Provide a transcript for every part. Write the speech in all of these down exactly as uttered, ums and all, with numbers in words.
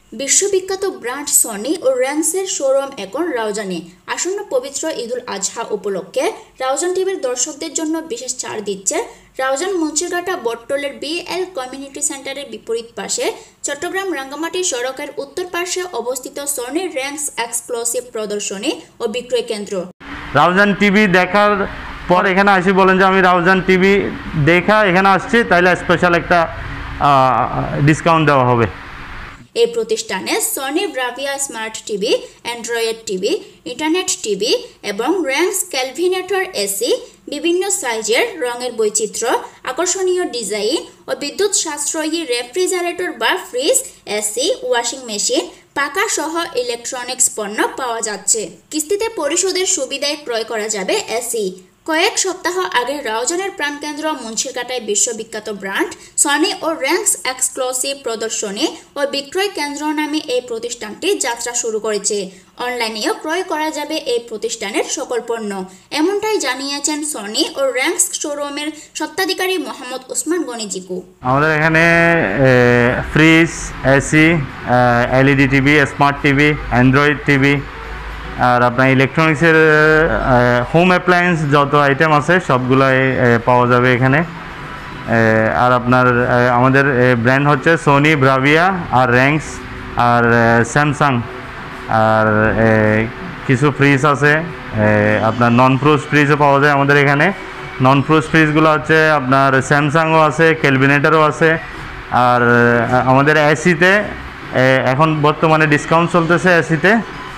বিশ্ববিখ্যাত brand Sony ও র্যাংসের শোরুম এখন রাউজানে। আসন্ন পবিত্র ঈদুল আজহা উপলক্ষে রাউজান টিভির দর্শকদের জন্য বিশেষ ছাড় দিচ্ছে রাউজান মুন্সিরঘাটা বটতলের বিএল কমিউনিটি সেন্টারের বিপরীত পাশে চট্টগ্রাম রাঙ্গামাটি সড়কের উত্তর পাশে অবস্থিত সনি র্যাংস এক্সক্লুসিভ প্রদর্শনী ও বিক্রয় কেন্দ্র। রাউজান টিভি দেখার পর এখানে আসি বলেন যে আমি রাউজান টিভি দেখা এখানে আসছি, তাইলে স্পেশাল একটা ডিসকাউন্ট দেওয়া হবে। এই প্রতিষ্ঠানে Sony Bravia smart TV, android TV, internet TV এবং র্যাংস ক্যালভিনেটর এসি, বিভিন্ন সাইজের রঙের বৈচিত্র্য, আকর্ষণীয় ডিজাইন ও বিদ্যুৎ সাশ্রয়ী রেফ্রিজারেটর বা ফ্রিজ, এসি, ওয়াশিং মেশিন, পাকা সহ ইলেকট্রনিক্স পণ্য পাওয়া যাচ্ছে। কিস্তিতে পরিশোধের সুবিধায় ক্রয় করা যাবে এসি। কয়েক সপ্তাহ আগে রাউজানের প্রাণকেন্দ্র মুন্সিরঘাটায় বিশ্ববিখ্যাত ব্র্যান্ড সনি ও র্যাংস এক্সক্লুসিভ প্রদর্শনী ও বিক্রয় কেন্দ্র নামে এই প্রতিষ্ঠানটি যাত্রা শুরু করেছে। অনলাইনেও ক্রয় করা যাবে এই প্রতিষ্ঠানের সকল পণ্য, এমনটাই জানিয়েছেন সনি ও র্যাংস শোরুমের স্বত্বাধিকারী মোহাম্মদ ওসমান গনি জিকু। আমাদের এখানে fridge, AC, LED TV, smart TV, android TV আর আপনার ইলেকট্রনিক্সের হোম অ্যাপ্লায়েন্স যত আইটেম আছে সবগুলোই পাওয়া যাবে এখানে। আর আপনার আমাদের ব্র্যান্ড হচ্ছে সনি ব্রাভিয়া আর র্যাংস আর স্যামসাং। আর কিছু ফ্রিজ আছে, আপনার নন ফ্রুজ ফ্রিজও পাওয়া যায় আমাদের এখানে। নন ফ্রুজ ফ্রিজগুলো হচ্ছে আপনার স্যামসাংও আছে, ক্যালভিনেটরও আছে। আর আমাদের এসিতে এখন বর্তমানে ডিসকাউন্ট চলতেছে এসিতে।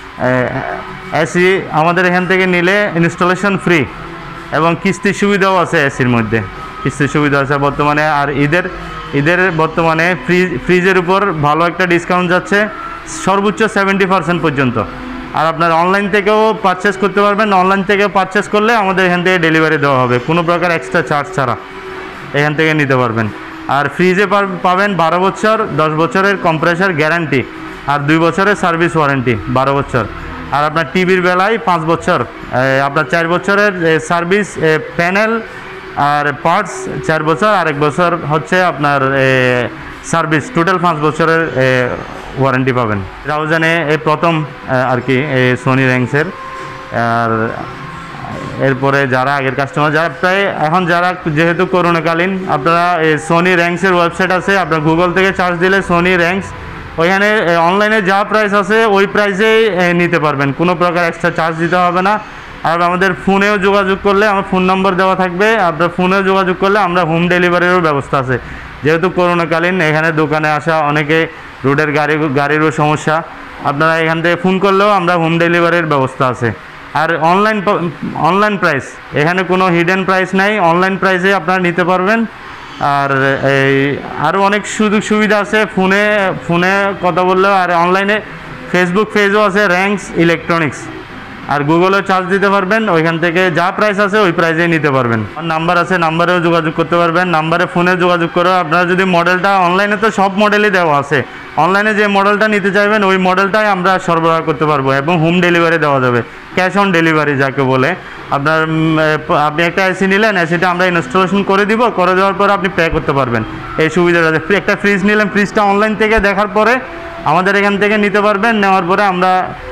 এসি আমাদের এখান থেকে নিলে ইনস্টলেশন ফ্রি এবং কিস্তির সুবিধাও আছে এসির মধ্যে, কিস্তির সুবিধা আছে বর্তমানে। আর ঈদের ঈদের বর্তমানে ফ্রিজ ফ্রিজের উপর ভালো একটা ডিসকাউন্ট যাচ্ছে, সর্বোচ্চ সেভেন্টি পার্সেন্ট পর্যন্ত। আর আপনার অনলাইন থেকেও পারচেস করতে পারবেন, অনলাইন থেকে পারচেস করলে আমাদের এখান থেকে ডেলিভারি দেওয়া হবে কোনো প্রকার এক্সট্রা চার্জ ছাড়া, এখান থেকে নিতে পারবেন। আর ফ্রিজে পাবেন বারো বছর দশ বছরের কম্প্রেসার গ্যারান্টি আর দুই বছরের সার্ভিস ওয়ারেন্টি, বারো বছর। আর আপনার টিভির বেলায় পাঁচ বছর, আপনার চার বছরের সার্ভিস প্যানেল আর পার্টস চার বছর, আরেক বছর হচ্ছে আপনার সার্ভিস, টোটাল পাঁচ বছরের ওয়ারেন্টি পাবেন। রাউজানে এই প্রথম আর কি সনি র্যাংসের। আর এরপরে যারা আগের কাস্টমার যারা প্রায় এখন যারা যেহেতু করোনাকালীন, আপনারা সনি র্যাংসের ওয়েবসাইট আছে, আপনার গুগল থেকে সার্চ দিলে সনি র্যাংস, ওইখানে অনলাইনে যা প্রাইস আছে ওই প্রাইসেই নিতে পারবেন, কোনো প্রকার এক্সট্রা চার্জ দিতে হবে না। আর আমাদের ফোনেও যোগাযোগ করলে আমার ফোন নম্বর দেওয়া থাকবে, আপনার ফোনেও যোগাযোগ করলে আমরা হোম ডেলিভারিরও ব্যবস্থা আছে। যেহেতু করোনাকালীন এখানে দোকানে আসা অনেকে রোডের গাড়ি গাড়িরও সমস্যা, আপনারা এখান থেকে ফোন করলেও আমরা হোম ডেলিভারির ব্যবস্থা আছে। আর অনলাইন অনলাইন প্রাইস, এখানে কোনো হিডেন প্রাইস নাই, অনলাইন প্রাইসে আপনারা নিতে পারবেন। আর এই আরও অনেক সুযোগ সুবিধা আছে ফোনে ফোনে কথা বললেও। আর অনলাইনে ফেসবুক পেজও আছে র্যাংস ইলেকট্রনিক্স, আর গুগলেও চার্জ দিতে পারবেন, ওইখান থেকে যা প্রাইস আছে ওই প্রাইসেই নিতে পারবেন। নাম্বার আছে, নাম্বারেও যোগাযোগ করতে পারবেন, নাম্বারে ফোনে যোগাযোগ করে আপনারা যদি মডেলটা, অনলাইনে তো সব মডেলই দেওয়া আছে, অনলাইনে যে মডেলটা নিতে চাইবেন ওই মডেলটাই আমরা সরবরাহ করতে পারবো এবং হোম ডেলিভারি দেওয়া যাবে, ক্যাশ অন ডেলিভারি যাকে বলে। আপনার আপনি একটা এসি নিলেন, এসিটা আমরা ইনস্টলেশন করে দিব, করে দেওয়ার পর আপনি পে করতে পারবেন, এই সুবিধাটা আছে। একটা ফ্রিজ নিলেন, ফ্রিজটা অনলাইন থেকে দেখার পরে আমাদের এখান থেকে নিতে পারবেন, নেওয়ার পরে আমরা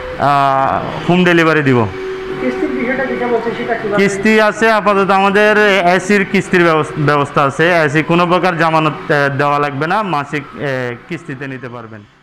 হোম ডেলিভারি দিব। কিস্তি আছে আপাতত আমাদের এসির কিস্তির ব্যবস্থা আছে, এসি কোনো প্রকার জামানত দেওয়া লাগবে না, মাসিক কিস্তিতে নিতে পারবেন।